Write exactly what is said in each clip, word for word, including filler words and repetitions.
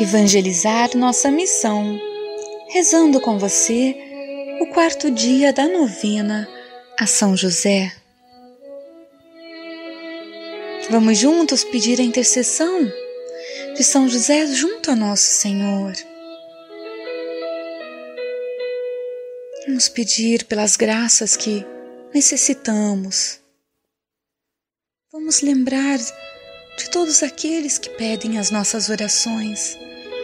evangelizar nossa missão, rezando com você o quarto dia da novena a São José. Vamos juntos pedir a intercessão de São José junto a Nosso Senhor. Vamos pedir pelas graças que necessitamos. Vamos lembrar de todos aqueles que pedem as nossas orações.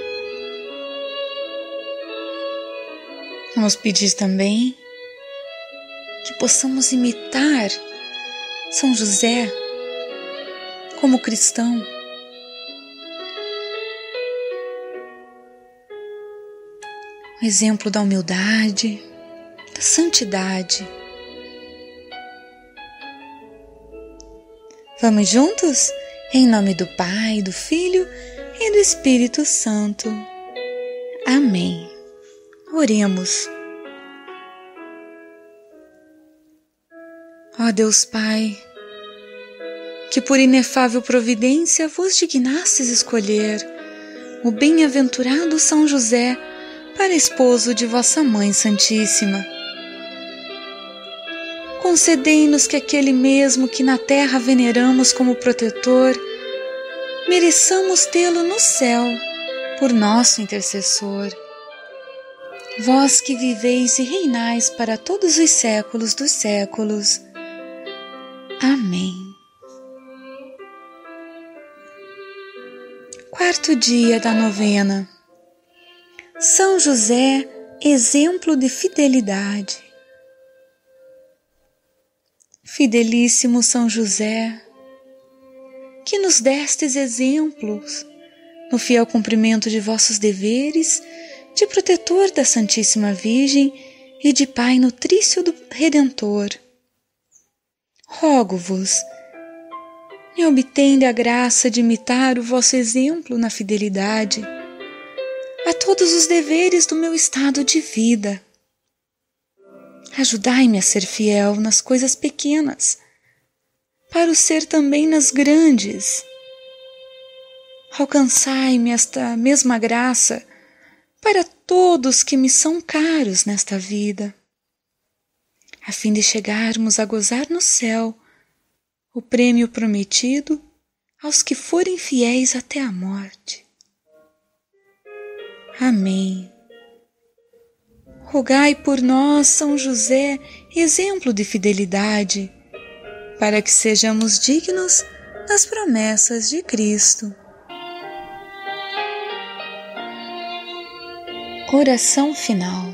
Vamos pedir também que possamos imitar São José como cristão. Um exemplo da humildade, da santidade. Vamos juntos? Em nome do Pai, do Filho e do Espírito Santo. Amém. Oremos. Ó Deus Pai, que por inefável providência vos dignastes escolher o bem-aventurado São José para esposo de vossa Mãe Santíssima. Concedei-nos que aquele mesmo que na terra veneramos como protetor, mereçamos tê-lo no céu por nosso intercessor. Vós que viveis e reinais para todos os séculos dos séculos. Amém. Quarto dia da novena. São José, exemplo de fidelidade. Fidelíssimo São José, que nos destes exemplos no fiel cumprimento de vossos deveres, de protetor da Santíssima Virgem e de Pai nutrício do Redentor. Rogo-vos, me obtende a graça de imitar o vosso exemplo na fidelidade a todos os deveres do meu estado de vida. Ajudai-me a ser fiel nas coisas pequenas, para o ser também nas grandes. Alcançai-me esta mesma graça para todos que me são caros nesta vida, a fim de chegarmos a gozar no céu o prêmio prometido aos que forem fiéis até a morte. Amém. Rogai por nós, São José, exemplo de fidelidade, para que sejamos dignos das promessas de Cristo. Oração final.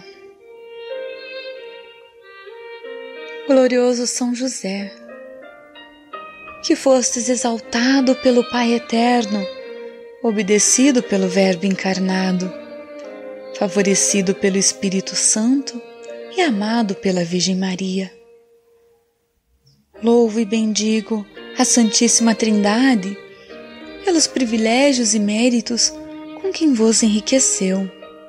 Glorioso São José, que fostes exaltado pelo Pai Eterno, obedecido pelo Verbo encarnado, favorecido pelo Espírito Santo e amado pela Virgem Maria. Louvo e bendigo a Santíssima Trindade pelos privilégios e méritos com quem vos enriqueceu.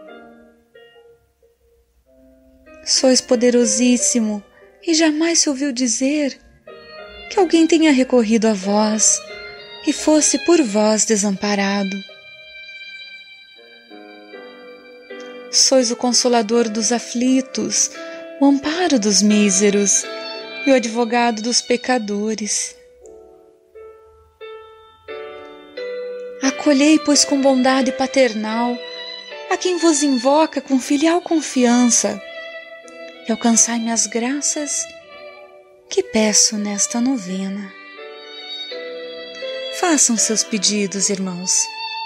Sois poderosíssimo e jamais se ouviu dizer que alguém tenha recorrido a vós e fosse por vós desamparado. Sois o consolador dos aflitos, o amparo dos míseros e o advogado dos pecadores. Acolhei, pois, com bondade paternal a quem vos invoca com filial confiança e alcançai-me as graças que peço nesta novena. Façam seus pedidos, irmãos.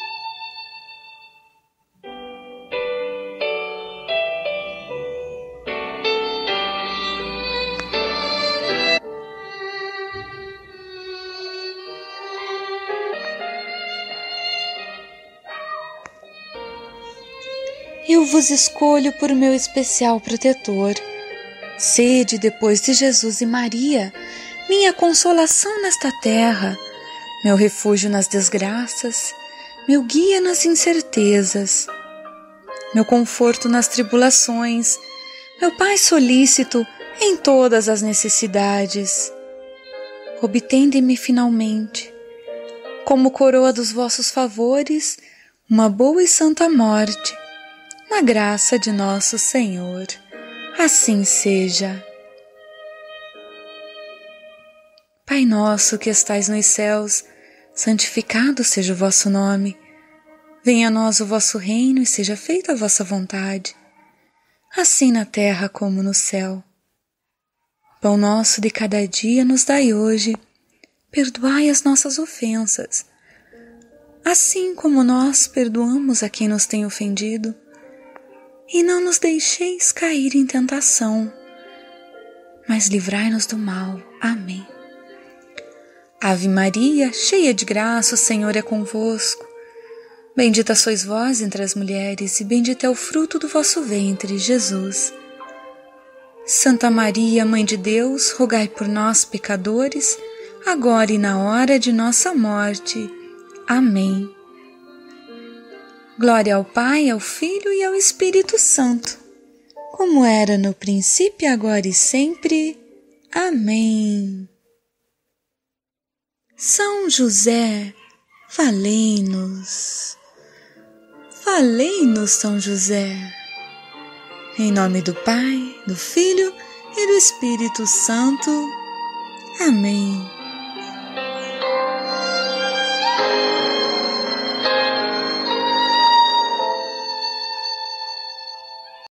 Eu vos escolho por meu especial protetor. Sede, depois de Jesus e Maria, minha consolação nesta terra, meu refúgio nas desgraças, meu guia nas incertezas, meu conforto nas tribulações, meu Pai solícito em todas as necessidades. Obtende-me finalmente, como coroa dos vossos favores, uma boa e santa morte, na graça de nosso Senhor. Assim seja. Pai nosso que estais nos céus, santificado seja o vosso nome. Venha a nós o vosso reino e seja feita a vossa vontade, assim na terra como no céu. Pão nosso de cada dia nos dai hoje, perdoai as nossas ofensas, assim como nós perdoamos a quem nos tem ofendido, e não nos deixeis cair em tentação, mas livrai-nos do mal. Amém. Ave Maria, cheia de graça, o Senhor é convosco. Bendita sois vós entre as mulheres, e bendito é o fruto do vosso ventre, Jesus. Santa Maria, Mãe de Deus, rogai por nós, pecadores, agora e na hora de nossa morte. Amém. Glória ao Pai, ao Filho e ao Espírito Santo, como era no princípio, agora e sempre. Amém. São José, valei-nos. Valei-nos, São José. Em nome do Pai, do Filho e do Espírito Santo. Amém.